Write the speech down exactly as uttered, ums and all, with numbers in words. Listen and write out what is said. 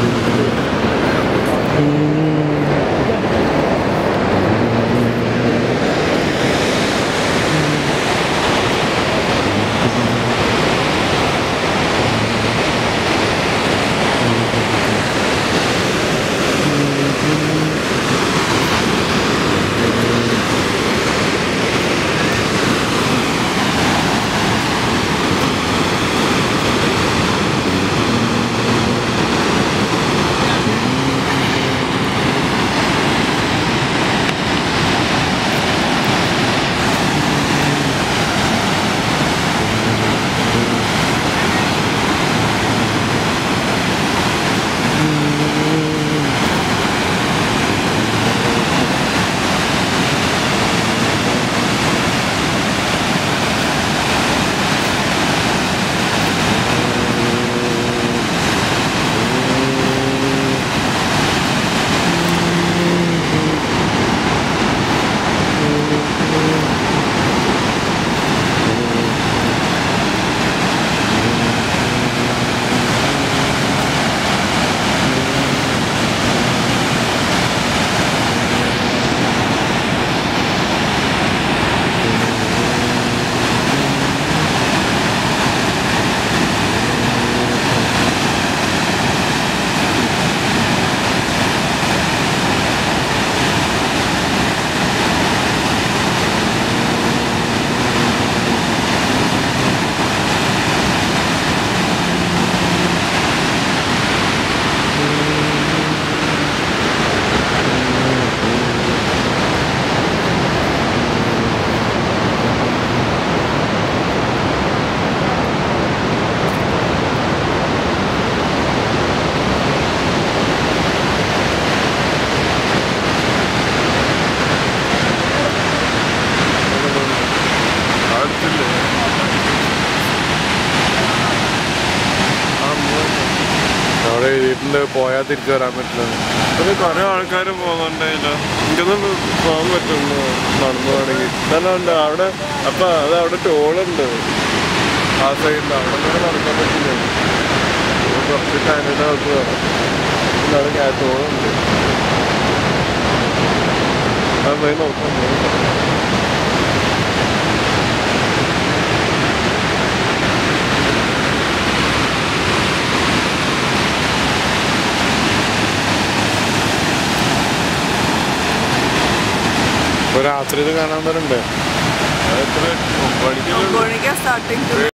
പോയാൽ തിരിച്ചു വരാൻ പറ്റില്ല. ഒരു കുറെ ആൾക്കാർ പോകുന്നുണ്ടായില്ലോ. എനിക്കൊന്നും പോകാൻ പറ്റുന്നു നടന്നു പോകണമെങ്കിൽ. ഇതെല്ലാം ഉണ്ട് അവിടെ. അപ്പൊ അത് അവിടെ ടോളുണ്ട് ആ സൈഡിൽ. അവിടെ നിന്ന് നടക്കാൻ പറ്റില്ല. കുറച്ച് കാനഡ അകത്ത് വേണം. അവിടെ ടോളുണ്ട്. അത് പോയി നോക്കാം. രാത്രി ഇത് കാണാൻ തരണ്ടേ? എത്ര ഒമ്പത് മണിക്ക് സ്റ്റാർട്ടിങ്.